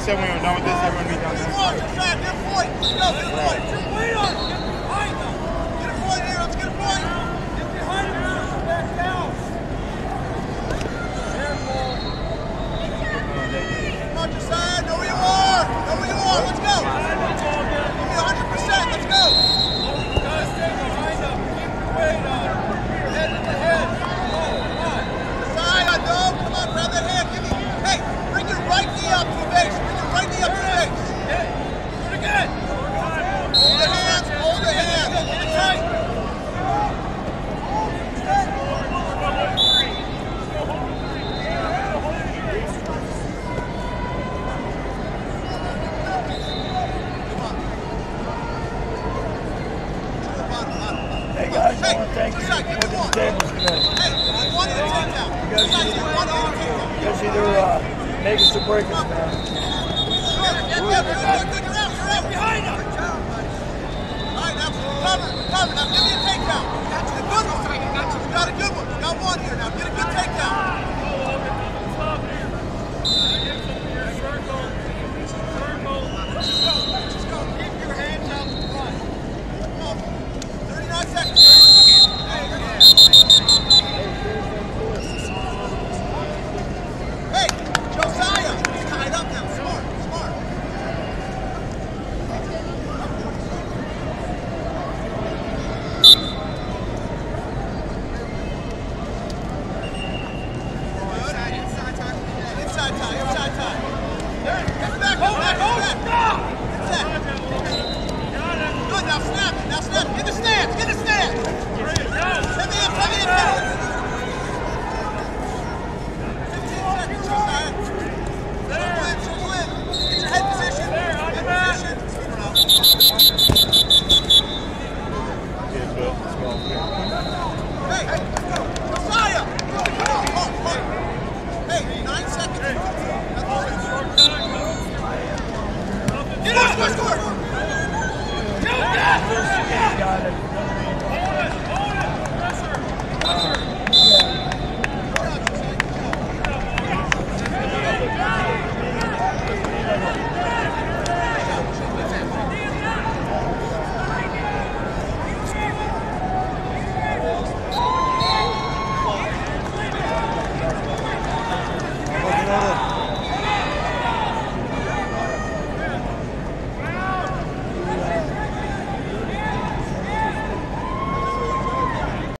said when we're done with this, everyone be done. Get a point. Let's go. Get a point. Wait on. Get behind them. Get a point here. Let's get a point. Get behind them. Back down. Careful. Come on, Josiah. Know where you are. Know where you are. Let's go. Give me 100%. Let's go. Guys, stay behind them. Keep your weight on. Head to the head. Come on. Josiah, no. Come on, grab that hand. Give me. Hey, bring your right knee up to the base. Bring your right knee up to the base. Hey, do it again. Hold the hands. Hold the hands. Get it tight. Hey guys, I want to thank you for putting the tables today. You guys either make us or break us, man. You're out behind him. All right, now cover. Now give me a takedown. That's a good one. You got a good one. You got one here now. Get a good takedown. Just go. Keep your hands out in front. Come on. 39 seconds. Hey, Josiah. He's tied up now. Smart. Inside tie. Get back. Good, now snap. Get the stance. Send me in. 15 seconds, Josiah. Circle in. Get your head position. Hey, Josiah. Come on. Hey, 9 seconds. Get up! Score! Got it.